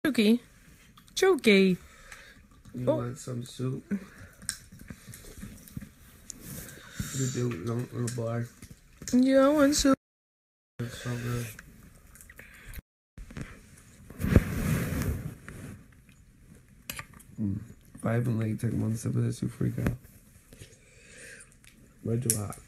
Chokey. Chokey. You want some soup? You do, little boy. Yeah, I want soup. It's so good. If I haven't like taken one sip of this, you freak out. Way too hot.